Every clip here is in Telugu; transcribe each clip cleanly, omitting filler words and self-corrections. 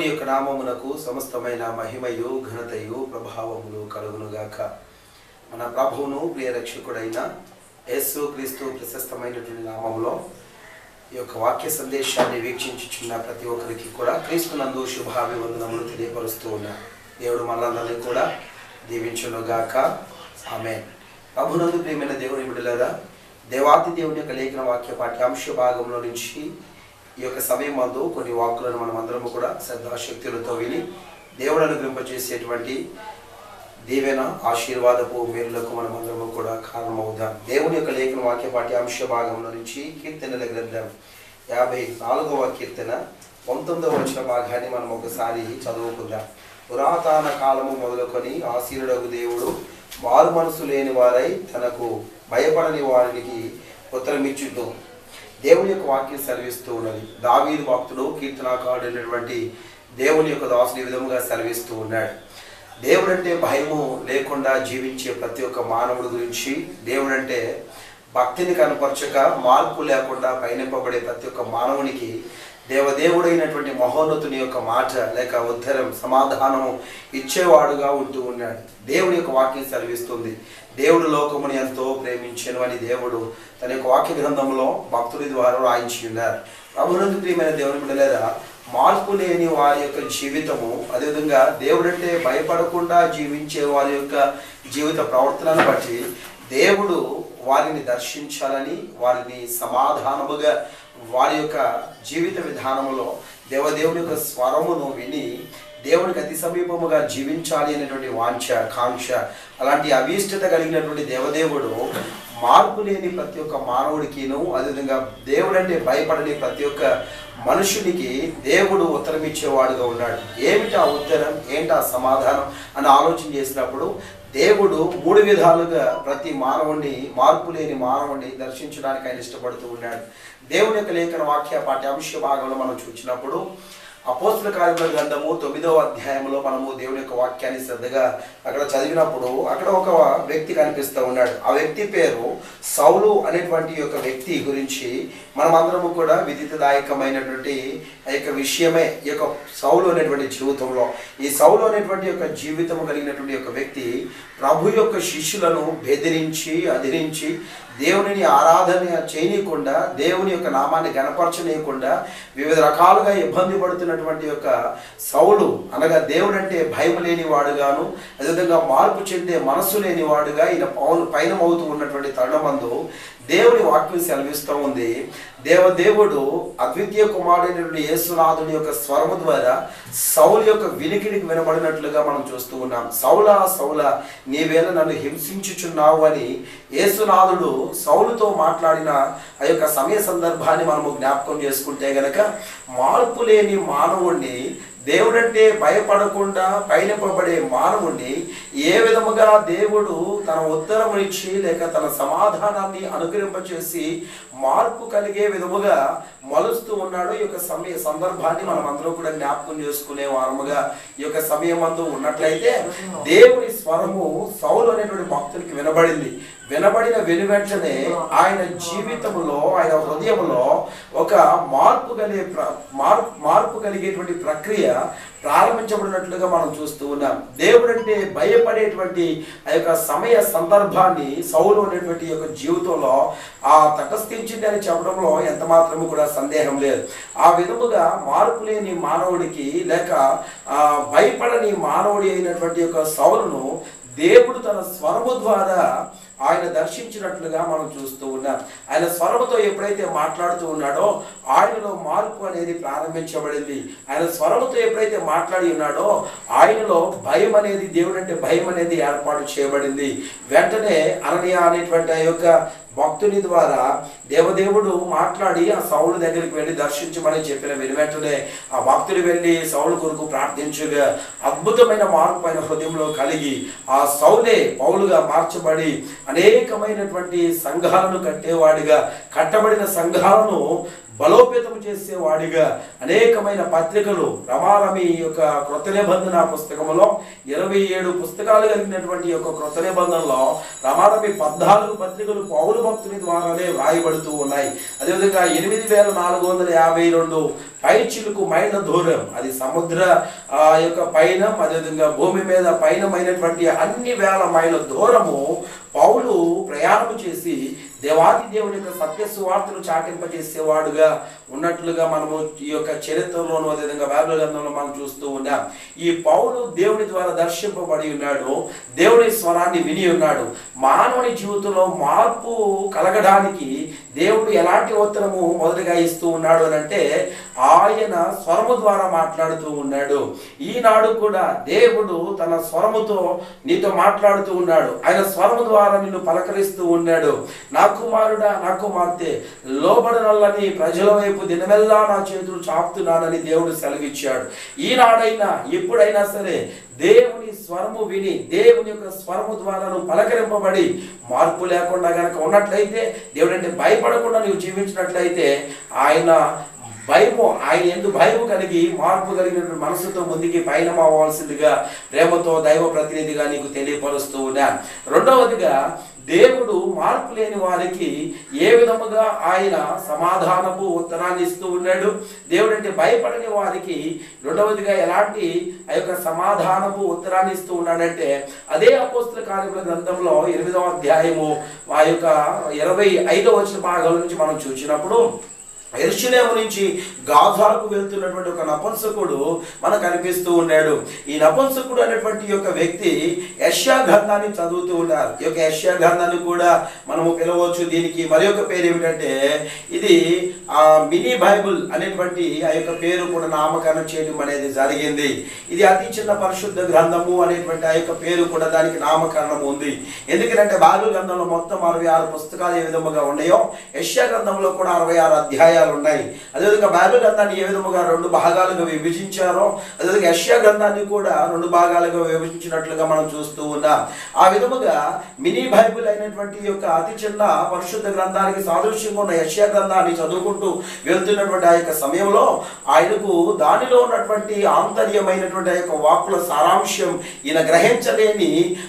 దేవుని యొక్క నామమునకు సమస్తమైన మహిమయు ఘనతయు ప్రభావములు కలుగునుగాక. మన ప్రభువును ప్రియ రక్షకుడైన యేసు క్రీస్తు ప్రశస్తమైనటువంటి నామములో ఈ యొక్క వాక్య సందేశాన్ని వీక్షించుచున్న ప్రతి ఒక్కరికి కూడా క్రీస్తునందు శుభాభివందనములు తెలియపరుస్తూ ఉన్నా. దేవుడు మనందరినీ కూడా దీవించునుగాక. ఆమేన్. ప్రభునందు ప్రియమైన దేవుని బిడ్డలారా, దేవాతి దేవుని యొక్క లేఖన వాక్య పాఠ్యాంశ భాగంలో నుంచి ఈ యొక్క సమయం మందు కొన్ని వాక్కులను మనం అందరము కూడా శ్రద్ధాశక్తులతో విని దేవుడు అనుగ్రహింపజేసేటువంటి దీవెన ఆశీర్వాదపు మేలులకు మనం అందరము కూడా కారణమవుదాం. దేవుని యొక్క లేఖన వాక్య పాఠ్యాంశ భాగంలో నుంచి కీర్తనల గ్రంథం 54వ కీర్తన 19వ వచన భాగాన్ని మనం ఒకసారి చదువుకుందాం. పురాతన కాలము మొదలుకొని ఆశీనుడగు దేవుడు మారు మనసు లేని వారై తనకు భయపడని వారికి ఉత్తరమిచ్చును. దేవుని యొక్క వాక్యం సెలవిస్తూ ఉన్నది. దావీదు భక్తుడు కీర్తనాకారుడు అయినటువంటి దేవుని యొక్క దాసుని ఈ విధముగా సెలవిస్తూ ఉన్నాడు. దేవుడంటే భయము లేకుండా జీవించే ప్రతి ఒక్క మానవుడి గురించి, దేవుడంటే భక్తిని కనపరచక మార్పు లేకుండా పయనింపబడే ప్రతి ఒక్క మానవునికి దేవదేవుడైనటువంటి మహోన్నతుని యొక్క మాట లేక ఉత్తరం సమాధానము ఇచ్చేవాడుగా ఉంటూ ఉన్నాడు. దేవుని యొక్క వాక్యం సెలవిస్తుంది. దేవుడు లోకముని ఎంతో ప్రేమించెను అని దేవుడు తన యొక్క వాక్య గ్రంథంలో భక్తుడి ద్వారా రాయించి ఉన్నారు. ప్రభునందు ప్రియమైన దేవుని బిడ్డలారా, మార్పు లేని వారి యొక్క జీవితము, అదేవిధంగా దేవుడంటే భయపడకుండా జీవించే వారి యొక్క జీవిత ప్రవర్తనను బట్టి దేవుడు వారిని దర్శించాలని, వారిని సమాధానముగా వారి యొక్క జీవిత విధానంలో దేవదేవుని యొక్క స్వరమును విని దేవునికి అతి సమీపముగా జీవించాలి అనేటువంటి వాంఛ, కాంక్ష, అలాంటి అభీష్టత కలిగినటువంటి దేవదేవుడు మార్పు లేని ప్రతి ఒక్క మానవుడికిను, అదేవిధంగా దేవుడంటే భయపడని ప్రతి ఒక్క మనుషునికి దేవుడు ఉత్తరం ఇచ్చేవాడుగా ఉన్నాడు. ఏమిటి ఆ ఉత్తరం, ఏంటి ఆ సమాధానం అని ఆలోచన చేసినప్పుడు దేవుడు 3 విధాలుగా ప్రతి మానవుడిని, మార్పు లేని మానవుడిని దర్శించడానికి ఆయన ఇష్టపడుతూ ఉన్నాడు. దేవుని యొక్క లేఖన వాక్య పాఠ్యాంశ భాగంలో మనం చూసినప్పుడు అపోస్తల కార్యముల గ్రంథము 9వ అధ్యాయంలో మనము దేవుని యొక్క వాక్యాన్ని శ్రద్ధగా అక్కడ చదివినప్పుడు అక్కడ ఒక వ్యక్తి కనిపిస్తూ ఉన్నాడు. ఆ వ్యక్తి పేరు సౌలు అనేటువంటి యొక్క వ్యక్తి గురించి మనమందరము కూడా విదితదాయకమైనటువంటి ఆ యొక్క విషయమే ఈ యొక్క సౌలు అనేటువంటి జీవితంలో. ఈ సౌలు అనేటువంటి యొక్క జీవితం కలిగినటువంటి యొక్క వ్యక్తి ప్రభు యొక్క శిష్యులను బెదిరించి అదిరించి దేవునిని ఆరాధన చేయనీయకుండా, దేవుని యొక్క నామాన్ని గణపరచనీయకుండా వివిధ రకాలుగా ఇబ్బంది పడుతున్నటువంటి యొక్క సౌలు అనగా దేవుడంటే భయం లేని వాడుగాను, అదేవిధంగా మార్పు చెందే మనస్సు లేని వాడుగా ఈయన పయనమవుతూ ఉన్నటువంటి తరుణమందు దేవుని వాక్యం సెలవిస్తూ ఉంది. దేవుడు అద్వితీయ కుమారుడైనటువంటి యేసునాథుని యొక్క స్వరము ద్వారా సౌలు యొక్క వినికిడికి వినబడినట్లుగా మనం చూస్తూ ఉన్నాం. సౌలా సౌలా నీవేళ నన్ను హింసించుచున్నావు అని యేసునాథుడు సౌలుతో మాట్లాడిన ఆ యొక్క సమయ సందర్భాన్ని మనము జ్ఞాపకం చేసుకుంటే గనక, మార్పు లేని మానవుణ్ణి, దేవుడంటే భయపడకుండా పయనింపబడే మానవుణ్ణి ఏ విధముగా దేవుడు తన ఉత్తరమునిచ్చి లేక తన సమాధానాన్ని అనుగ్రహింపచేసి మార్పు కలిగే విధముగా మలుస్తూ ఉన్నాడు. ఈ యొక్క సమయ సందర్భాన్ని మనం అందరూ కూడా జ్ఞాపకం చేసుకునే వారముగా ఈ యొక్క సమయం అందు ఉన్నట్లయితే దేవుని స్వరము సౌలు అనేటువంటి భక్తునికి వినబడింది. వినబడిన వెనువెంటనే ఆయన జీవితంలో, ఆయన హృదయంలో ఒక మార్పు కలిగేటువంటి ప్రక్రియ ప్రారంభించబడినట్లుగా మనం చూస్తూ ఉన్నాం. దేవుడంటే భయపడేటువంటి ఆ యొక్క సమయ సందర్భాన్ని సౌలు అనేటువంటి యొక్క జీవితంలో తటస్థించింది అని చెప్పడంలో ఎంత మాత్రము కూడా సందేహం లేదు. ఆ విధముగా మార్పు లేని మానవుడికి లేక భయపడని మానవుడి అయినటువంటి యొక్క సౌలును దేవుడు తన స్వరము ద్వారా ఆయన దర్శించినట్లుగా మనం చూస్తూ ఉన్నాం. ఆయన స్వరముతో ఎప్పుడైతే మాట్లాడుతూ ఉన్నాడో ఆయనలో మార్పు అనేది ప్రారంభించబడింది. ఆయన స్వరముతో ఎప్పుడైతే మాట్లాడి ఉన్నాడో ఆయనలో భయం అనేది, దేవుడంటే భయం అనేది ఏర్పాటు చేయబడింది. వెంటనే అననీయ అనేటువంటి ఆ యొక్క భక్తుని ద్వారా దేవదేవుడు మాట్లాడి ఆ సౌలు దగ్గరికి వెళ్ళి దర్శించమని చెప్పిన వెంటనే ఆ భక్తుడు వెళ్ళి సౌలు కొరకు ప్రార్థించగా అద్భుతమైన మార్పు ఆయన హృదయంలో కలిగి ఆ సౌలే పౌలుగా మార్చబడి అనేకమైనటువంటి సంఘాలను కట్టేవాడిగా, కట్టబడిన సంఘాలను బలోపేతం చేసేవాడిగా అనేకమైన పత్రికలు రమారమి యొక్క క్రొత్త నిబంధన పుస్తకంలో 27 పుస్తకాలు కలిగినటువంటి యొక్క క్రొత్త నిబంధనలో రమారమి 14 పత్రికలు పౌలు భక్తుని ద్వారానే వ్రాయబడుతూ ఉన్నాయి. అదేవిధంగా 8452 పైచిలుకు మైళ్ళ దూరం, అది సముద్ర యొక్క పయనం, అదేవిధంగా భూమి మీద పయనమైనటువంటి అన్ని వేల మైళ్ళ దూరము పౌలు ప్రయాణం చేసి దేవాది దేవుని యొక్క సత్య సువార్తను చాటింపజేసేవాడుగా ఉన్నట్లుగా మనము ఈ యొక్క చరిత్రలోను అదేవిధంగా బైబిల్ గ్రంథంలో మనం చూస్తూ ఉన్నాం. ఈ పౌలు దేవుని ద్వారా దర్శింపబడి ఉన్నాడు, దేవుని స్వరాన్ని విని ఉన్నాడు. మానవుని జీవితంలో మార్పు కలగడానికి దేవుడు ఎలాంటి ఉత్తరము మొదటిగా ఇస్తూ ఉన్నాడు అని అంటే ఆయన స్వరము ద్వారా మాట్లాడుతూ ఉన్నాడు. ఈనాడు కూడా దేవుడు తన స్వరముతో నీతో మాట్లాడుతూ ఉన్నాడు. ఆయన స్వరము ద్వారా నిన్ను పలకరిస్తూ ఉన్నాడు. నా కుమారుడా, నా కుమార్తె, లోబడనల్లని ప్రజల వైపు దినమెల్లా నా చేతులు చాపుతున్నానని దేవుడు సెలవిచ్చాడు. ఈనాడైనా ఎప్పుడైనా సరే దేవుని స్వరము విని దేవుని యొక్క స్వరము ద్వారా నువ్వు పలకరింపబడి మార్పు లేకుండా గనక ఉన్నట్లయితే, దేవుడు అంటే భయపడకుండా నువ్వు జీవించినట్లయితే ఆయన ఎందు భయము కలిగి మార్పు కలిగినటువంటి మనసుతో ముందుకి పయనం అవ్వాల్సిందిగా ప్రేమతో దైవ ప్రతినిధిగా నీకు తెలియపరుస్తూ ఉన్నాను. రెండవదిగా దేవుడు మార్పు లేని వారికి ఏ విధముగా ఆయన సమాధానపు ఉత్తరాన్ని ఇస్తూ ఉన్నాడు. దేవుడు అంటే భయపడని వారికి రెండవదిగా ఎలాంటి ఆ యొక్క సమాధానపు ఉత్తరాన్ని ఇస్తూ ఉన్నాడంటే అదే అపోస్తల కార్యముల గ్రంథంలో 8వ అధ్యాయము ఆ యొక్క 25వ వచన భాగం నుంచి మనం చూసినప్పుడు యెరూషలేము నుంచి గాజాకు వెళ్తున్నటువంటి ఒక నపుంసకుడు మనకు కనిపిస్తూ ఉన్నాడు. ఈ నపుంసకుడు అనేటువంటి యొక్క వ్యక్తి యెషయా గ్రంథాన్ని చదువుతూ ఉన్నారు. ఈ యొక్క యెషయా గ్రంథాన్ని కూడా మనము పిలవచ్చు. దీనికి మరి ఒక పేరు ఏమిటంటే ఇది మినీ బైబుల్ అనేటువంటి ఆ యొక్క పేరు కూడా నామకరణం చేయడం అనేది జరిగింది. ఇది అతి చిన్న పరిశుద్ధ గ్రంథము అనేటువంటి ఆ యొక్క పేరు కూడా దానికి నామకరణం ఉంది. ఎందుకంటే బైబిల్ గ్రంథంలో మొత్తం 66 పుస్తకాలు ఏ విధముగా ఉన్నాయో యెషయా గ్రంథంలో కూడా 66 అధ్యాయాలు ఉన్నాయి. అదేవిధంగా బైబిల్ గ్రంథాన్ని ఏ విధముగా 2 భాగాలుగా విభజించారో అదేవిధంగా యెషయా గ్రంథాన్ని కూడా 2 భాగాలుగా విభజించినట్లుగా మనం చూస్తూ ఉన్నాం. ఆ విధముగా మినీ బైబిల్ అయినటువంటి యొక్క అతి చిన్న పరిశుద్ధ గ్రంథానికి సాదృశ్యంగా ఉన్న యెషయా గ్రంథాన్ని చదువుకుంటూ వెళ్తున్నటువంటి ఆ యొక్క సమయంలో ఆయనకు దానిలో ఉన్నటువంటి ఆంతర్యమైనటువంటి ఆ యొక్క వాక్కుల సారాంశం ఈయన గ్రహించలేని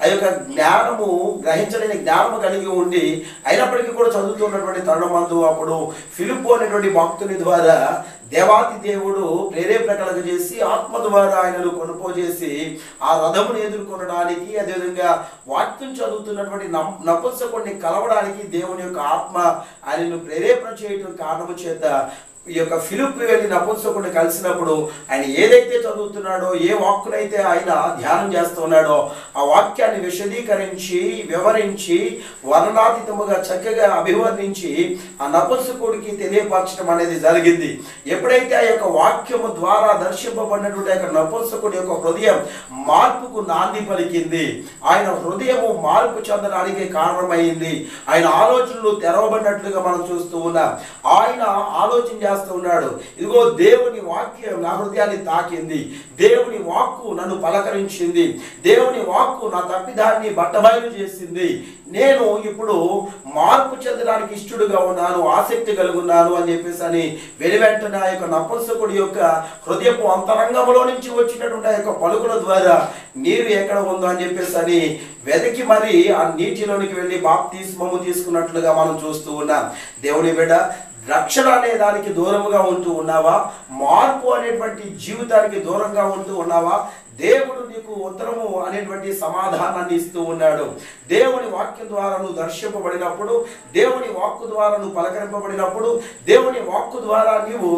జ్ఞానము కలిగి ఉండి అయినప్పటికీ కూడా చదువుతున్నటువంటి తరుణమందు అప్పుడు ఫిలిప్పు అనేటువంటి భక్తుని ద్వారా దేవాది దేవుడు ప్రేరేపణ చేసి ఆత్మ ద్వారా ఆయనను కొనుపోజేసి ఆ రథమును ఎదుర్కొనడానికి అదేవిధంగా వాక్యం చదువుతున్నటువంటి నపుంసకుడిని కలవడానికి దేవుని యొక్క ఆత్మ ఆయనను ప్రేరేపణ చేయడం కారణము చేత ఈ యొక్క ఫిలిప్పు వెళ్ళి నపుంసకుడిని కలిసినప్పుడు ఆయన ఏదైతే చదువుతున్నాడో ఏ వాక్కునైతే ఆయన ధ్యానం చేస్తున్నాడో ఆ వాక్యాన్ని విశదీకరించి వివరించి వర్ణనాతీతముగా చక్కగా అభివర్ణించి ఆ నపుంసకుడికి తెలియపరచడం అనేది జరిగింది. ఎప్పుడైతే ఆ యొక్క వాక్యము ద్వారా దర్శింపబడినటువంటి యొక్క నపుంసకుడి యొక్క హృదయం మార్పుకు నాంది పలికింది. ఆయన హృదయము మార్పు చెందడానికి కారణమైంది. ఆయన ఆలోచనలు తెరవబడినట్లుగా మనం చూస్తూ ఉన్నాం. ఆయన ఆలోచన ఉన్నాడు, ఇదిగో దేవుని వాక్యం నా హృదయాన్ని తాకింది, దేవుని వాక్కు నన్ను పలకరించింది, దేవుని వాక్కు నా తప్పిదాన్ని బట్టబయలు చేసింది, నేను ఇప్పుడు మార్పు చెందడానికి ఇష్టడుగా ఉన్నాను, ఆసక్తి కలిగి ఉన్నాను అని చెప్పేసి అని వెనువెంటనే ఆ యొక్క నపుంసకుడి యొక్క హృదయపు అంతరంగంలో నుంచి వచ్చినటువంటి ఆ యొక్క పలుకుల ద్వారా నీరు ఎక్కడ ఉందో అని చెప్పేసి అని వెతికి మరి ఆ నీటిలోనికి వెళ్ళి బాప్తిస్మము తీసుకున్నట్లుగా మనం చూస్తూ ఉన్నాం. దేవుని బిడ్డ, రక్షణ అనే దానికి దూరముగా ఉంటూ ఉన్నావా? మార్పు అనేటువంటి జీవితానికి దూరంగా ఉంటూ ఉన్నావా? దేవుడు నీకు ఉత్తరము అనేటువంటి సమాధానాన్ని ఇస్తూ ఉన్నాడు. దేవుని వాక్యం ద్వారా నువ్వు దర్శింపబడినప్పుడు, దేవుని వాక్కు ద్వారా నువ్వు పలకరింపబడినప్పుడు, దేవుని వాక్కు ద్వారా నీవు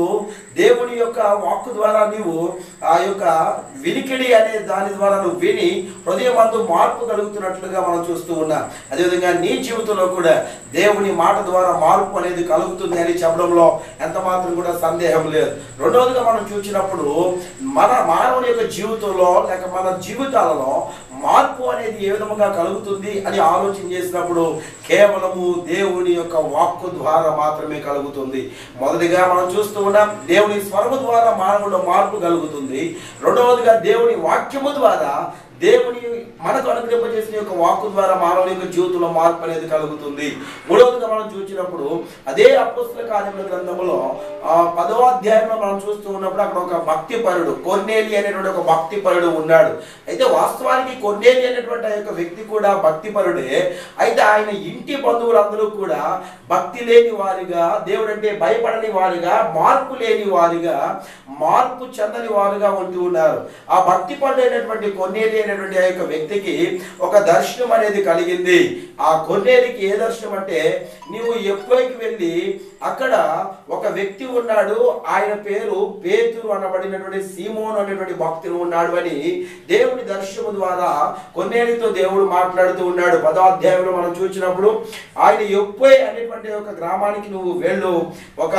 ఆ యొక్క వినికిడి అనే దాని ద్వారా నువ్వు విని హృదయమందు మార్పు కలుగుతున్నట్లుగా మనం చూస్తూ ఉన్నాం. అదేవిధంగా నీ జీవితంలో కూడా దేవుని మాట ద్వారా మార్పు అనేది కలుగుతుంది అని చెప్పడంలో ఎంత మాత్రం కూడా సందేహం లేదు. రెండవదిగా మనం చూసినప్పుడు మన మానవుని యొక్క జీవితంలో లేక మన జీవితాలలో మార్పు అనేది ఏ విధముగా కలుగుతుంది అని ఆలోచన చేసినప్పుడు కేవలము దేవుని యొక్క వాక్కు ద్వారా మాత్రమే కలుగుతుంది. మొదటిగా మనం చూస్తూ ఉన్నాం, దేవుని స్వరము ద్వారా మానవుల్లో మార్పు కలుగుతుంది. రెండవదిగా దేవుని వాక్యము ద్వారా దేవుని మనకు అనుగ్రహింపజేసిన యొక్క వాక్కు ద్వారా మానవుని యొక్క జీవితంలో మార్పు అనేది కలుగుతుంది. మూడవదిగా మనం చూసినప్పుడు అదే అపోస్తల కార్యముల గ్రంథంలో 10వ అధ్యాయంలో మనం చూస్తూ ఉన్నప్పుడు అక్కడ ఒక భక్తిపరుడు కొర్నేలి అనేటువంటి ఒక భక్తిపరుడు ఉన్నాడు. అయితే వాస్తవానికి కొర్నేలి అనేటువంటి ఆ యొక్క వ్యక్తి కూడా భక్తిపరుడే. అయితే ఆయన ఇంటి బంధువులందరూ కూడా భక్తి లేని వారిగా, దేవుడు అంటే భయపడని వారిగా, మార్పు లేని వారిగా, మార్పు చెందని వారుగా ఉంటూ ఉన్నారు. ఆ భక్తిపరుడు అయినటువంటి కొర్నేలి అనేటువంటి ఆ యొక్క వ్యక్తికి ఒక దర్శనం అనేది కలిగింది. ఆ కొర్నేలికి ఏ దర్శనం అంటే, నీవు ఎప్పుడైకి వెళ్ళి అక్కడ ఒక వ్యక్తి ఉన్నాడు, ఆయన పేరు పేతురు అనబడినటువంటి సీమోను అనేటువంటి భక్తుడు ఉన్నాడు అని దేవుని దర్శనము ద్వారా కొర్నేలితో దేవుడు మాట్లాడుతూ ఉన్నాడు. 10వ అధ్యాయంలో మనం చూసినప్పుడు ఆయన ఎప్పై అనేటువంటి ఒక గ్రామానికి నువ్వు వెళ్ళు, ఒక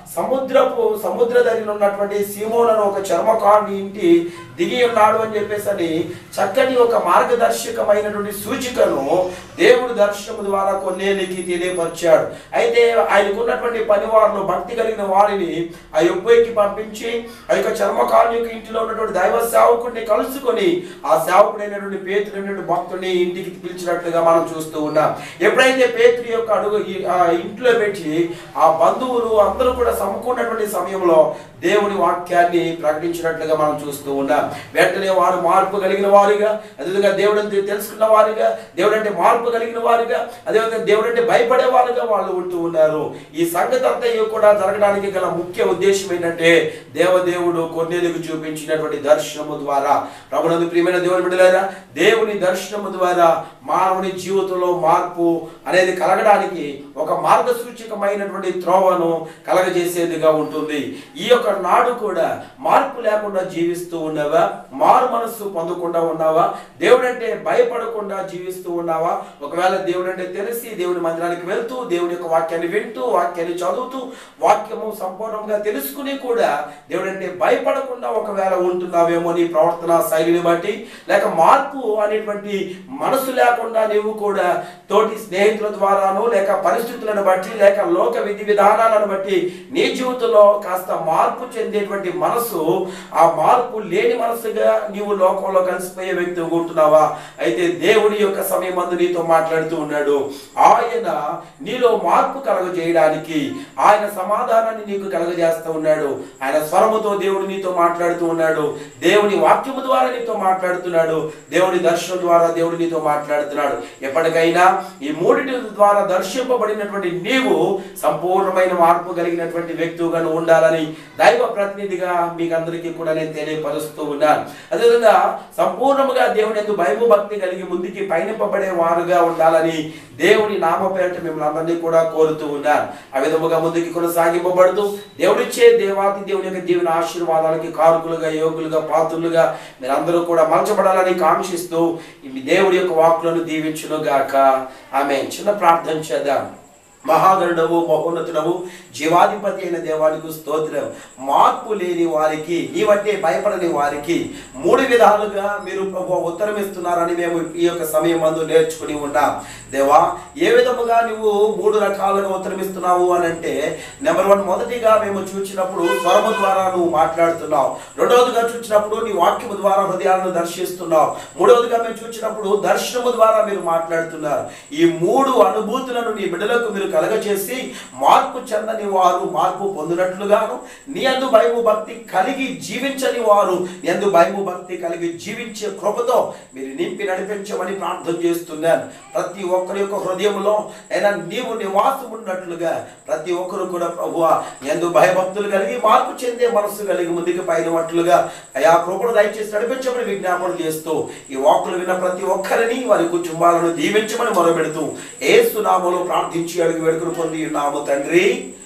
సముద్ర ధరిన ఉన్నటువంటి సీమోను ఒక చర్మకారుని ఇంటి దిగి ఉన్నాడు అని చెప్పేసి అని చక్కటి ఒక మార్గదర్శకమైనటువంటి సూచికను దేవుడు దర్శనము ద్వారా కొర్నేలికి తెలియపరిచాడు. అయితే ఆయనకున్నటువంటి పనివారులు భక్తి కలిగిన వారిని ఆ యొప్పేకి పంపించి ఆ యొక్క చర్మకారుని యొక్క ఇంటిలో ఉన్నటువంటి దైవ సేవకుడిని కలుసుకొని ఆ సేవకుడైనటువంటి పేతురు అనేటువంటి భక్తుడిని ఇంటికి పిలిచినట్లుగా మనం చూస్తూ ఉన్నాం. ఎప్పుడైతే పేతురు యొక్క అడుగు ఆ ఇంట్లో పెట్టి ఆ బంధువులు అందరూ కూడా సమకూడినటువంటి సమయంలో దేవుని వాక్యాన్ని ప్రకటించినట్లుగా మనం చూస్తూ ఉన్నాం. వెంటనే వారు మార్పు కలిగిన వారుగా, అదేవిధంగా దేవుడు అంటే తెలుసుకున్న వారుగా, దేవుడు అంటే మార్పు కలిగిన వారుగా, అదేవిధంగా దేవుడు అంటే భయపడే వారుగా వాళ్ళు ఉంటూ ఉన్నారు. ఈ సంగతి అంతా కూడా జరగడానికి గల ముఖ్య ఉద్దేశం ఏంటంటే, దేవదేవుడు కొర్నేలికి చూపించినటువంటి దర్శనము ద్వారా, ప్రభునందు ప్రియమైన దేవుని బిడ్డలారా, దేవుని దర్శనము ద్వారా మానవుని జీవితంలో మార్పు అనేది కలగడానికి ఒక మార్గసూచకమైనటువంటి త్రోవను కలగజేసేదిగా ఉంటుంది. ఈ యొక్క నాడు కూడా మార్పు లేకుండా జీవిస్తూ ఉన్నావా? మారు మనస్సు పొందకుండా ఉన్నావా? దేవుడు అంటే భయపడకుండా జీవిస్తూ ఉన్నావా? ఒకవేళ దేవుడు అంటే తెలిసి దేవుని మందిరానికి వెళ్తూ దేవుని యొక్క వాక్యాన్ని వింటూ వాక్యాన్ని చదువుతూ వాక్యము సంపూర్ణంగా తెలుసుకుని కూడా దేవుడు అంటే భయపడకుండా ఒకవేళ ఉంటున్నావేమో నీ ప్రవర్తన శైలిని బట్టి, లేక మార్పు అనేటువంటి మనసు లేకుండా నీవు కూడా తోటి స్నేహితుల ద్వారాను, లేక పరిస్థితులను బట్టి, లేక లోక విధి విధానాలను బట్టి నీ జీవితంలో కాస్త మార్పు చెందేటువంటి మనసు, ఆ మార్పు లేని మనసుగా నీవు లోకంలో కలిసిపోయే వ్యక్తి ఉంటున్నావా? అయితే దేవుని యొక్క సమయమందు నీతో మాట్లాడుతూ ఉన్నాడు. ఆయన నీలో మార్పు కలగజేయడానికి, ఆయన సమాధానాన్ని నీకు కలగజేస్తూ ఉన్నాడు. ఆయన స్వరముతో దేవుడు నీతో మాట్లాడుతూ ఉన్నాడు. దేవుని వాక్యము ద్వారా నీతో మాట్లాడుతున్నాడు. దేవుని దర్శనం ద్వారా దేవుడు నీతో మాట్లాడుతున్నాడు. ఎప్పటికైనా ఈ మూడిటి ద్వారా దర్శింపబడినటువంటి నీవు సంపూర్ణమైన మార్పు కలిగినటువంటి వ్యక్తిగా ఉండాలని దైవ ప్రతినిధిగా మీకు అందరికీ కూడా నేను తెలియపరుస్తూ ఉన్నాను. అదేవిధంగా సంపూర్ణంగా దేవుని యందు భయభక్తి కలిగి ముందుకి పయనింపబడే వారుగా ఉండాలని దేవుని నామపేట మిమ్మల్ని అందరినీ కూడా కోరుతూ ఉన్నాను. ఆ విధముగా ముందుకి కొనసాగింపబడుతూ దేవుడిచ్చే దేవాతి దేవుని యొక్క దీవెన ఆశీర్వాదాలకి కారకులుగా, యోగులుగా, పాత్రులుగా మీరందరూ కూడా మలచబడాలని కాంక్షిస్తూ దేవుడి యొక్క వాక్కులను దీవించును గాక. ఆమేన్. చిన్న ప్రార్థన చేద్దాం. మహాగరుడవు, మహోన్నతుడవు, జీవాధిపతి అయిన దేవానికి స్తోత్రం. మార్పు లేని వారికి, నీవంటే భయపడని వారికి 3 విధాలుగా మీరు ఉత్తరం ఇస్తున్నారని మేము ఈ యొక్క సమయం మందు నేర్చుకుని ఉన్నాం. దేవా, ఏ విధముగా నువ్వు 3 రకాలుగా ఉత్తరం ఇస్తున్నావు అని అంటే, నెంబర్ 1 మొదటిగా మేము చూసినప్పుడు స్వరము ద్వారా నువ్వు మాట్లాడుతున్నావు. రెండవదిగా చూసినప్పుడు నీ వాక్యము ద్వారా హృదయాలను దర్శిస్తున్నావు. మూడవదిగా మేము చూసినప్పుడు దర్శనము ద్వారా మీరు మాట్లాడుతున్నారు. ఈ 3 అనుభూతులను నీ బిడ్డలకు మీరు కలగచేసి మార్పు చెందని వారు మార్పు పొందినట్లుగాను, నీ యందు భయము భక్తి కలిగి జీవించని వారు నీ యందు భయము భక్తి కలిగి జీవించే కృపతో మీరు నింపి నడిపించమని ప్రార్థన చేస్తున్నాను. ప్రతి ఒక్కరి యొక్క హృదయంలో అయినా నీవు నివాసం ఉన్నట్లుగా ప్రతి ఒక్కరు కూడా ప్రభువా నీ యందు భయభక్తులు కలిగి మార్పు చెందే మనస్సు కలిగి ముందుకు పైనట్లుగా అయా కృపను దయచేసి నడిపించమని విజ్ఞాపన చేస్తూ ఈ వాక్కులు విన్న ప్రతి ఒక్కరిని వారి కుటుంబాలను దీవించమని మొరపెడుతూ యేసు నామములో ప్రార్థించి అడిగి వేడుకలు పొంది ఉన్నాము తండ్రి.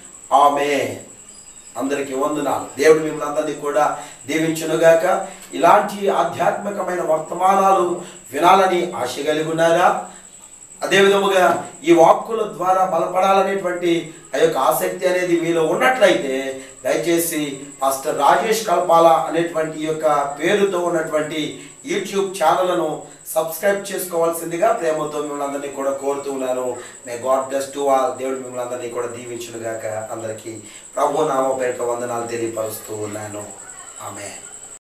ఆమేన్. అందరికీ వందనాలు. దేవుడు మిమ్మల్ని అందరినీ కూడా దీవించునుగాక. ఇలాంటి ఆధ్యాత్మికమైన వర్తమానాలు వినాలని ఆశ కలిగి ఉన్నారా? అదేవిధముగా ఈ వాక్కుల ద్వారా బలపడాలనేటువంటి ఆ యొక్క ఆసక్తి అనేది మీలో ఉన్నట్లయితే దయచేసి పాస్టర్ రాజేష్ కల్పాల అనేటువంటి యొక్క పేరుతో ఉన్నటువంటి యూట్యూబ్ ఛానల్ను సబ్స్క్రైబ్ చేసుకోవాల్సిందిగా ప్రేమతో మిమ్మల్ని అందరినీ కూడా కోరుతూ ఉన్నాను. May God bless to all. దేవుడు మిమ్మల్ని అందరినీ కూడా దీవించునుగాక. అందరికీ ప్రభు నామ పేరిట వందనాలు తెలియపరుస్తూ ఉన్నాను. ఆమేన్.